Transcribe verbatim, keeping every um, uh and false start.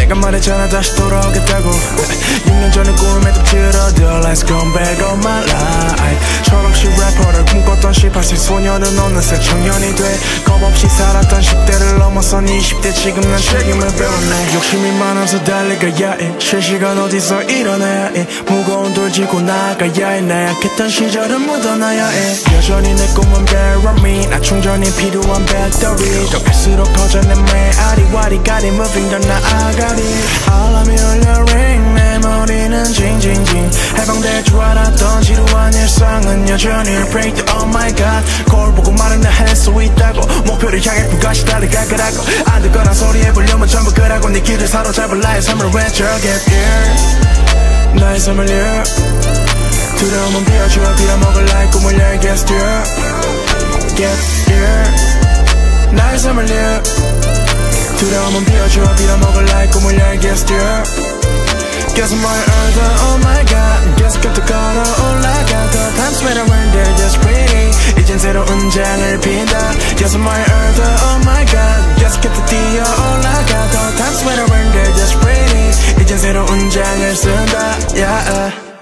내가 말했잖아 다시 돌아오겠다고 육 년 전에 꿈을 매듭 들어도 Let's go back on my life 철없이 래퍼를 꿈꿨던 십팔 세 소녀는 어느새 청년이 돼 겁없이 살았던 십 대를 넘어선 이십 대 지금 난 책임을 배웠네 욕심이 많아서 달려가야 해 실시간 어디서 일어나야 해 무거운 돌 짚고 나아가야 해 나약했던 시절은 묻어놔야 해 여전히 내 꿈은 bear on me 나 충전이 필요한 배터리 더 갈수록 커져 내 메아리 와리가리 moving 더 나아가리 알람이 울려 ring 내 머리는 징징징 해방될 줄 알았던 지루한 일상은 여전히 break the oh my god 거울 보고 말은 나 할 수 있다고 목표를 향해 불같이 달려갈 거라고 안 듣거나 소리에 볼륨은 전부 끄라고 네 길을 사로잡을 나의 삶을 외쳐 get here 나의 삶을 live 두려움은 비워주어 빌어먹을 나의 꿈을 열게 steer get here 나의 삶을 live 두려움은 비워주어 빌어먹을 나의 꿈을 열게 steer 계속 뭘 얻어 oh my god 계속해서 걸어 올라가 The times when I went there just pretty 이젠 새로운 장을 빈다 계속 뭘 얻어 oh my god 계속해서 뛰어 올라가 The times when I went there just pretty 이젠 새로운 장을 쓴다 yeah